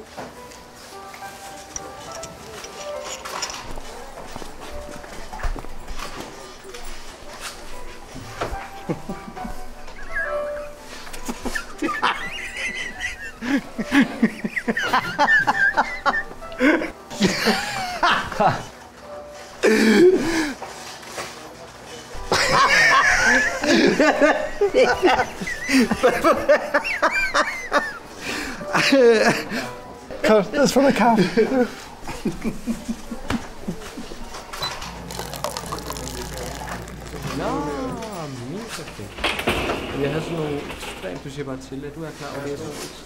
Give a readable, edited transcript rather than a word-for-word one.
Kom, lad os få noget kaffe. Nå, min perfekt. Jeg havde sådan nogle ekstremt, du siger bare til, at du er klar over det.